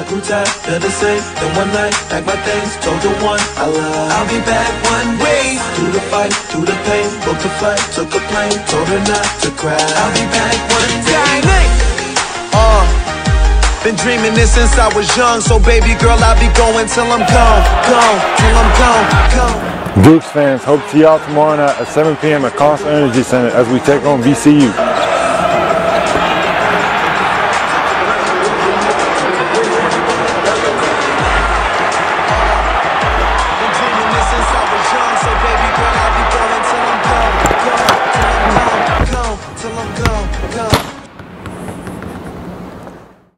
I grew tired of the same. Then one night, packed my things, told the one I love I'll be back one way. Through the fight, through the pain, booked a flight, took a plane, told her not to cry. I'll be back one day. Been dreaming this since I was young, so baby girl, I'll be going till I'm gone, till I'm gone. Dukes fans, hope to see y'all tomorrow night at 7 p.m. at Constant Energy Center as we take on VCU.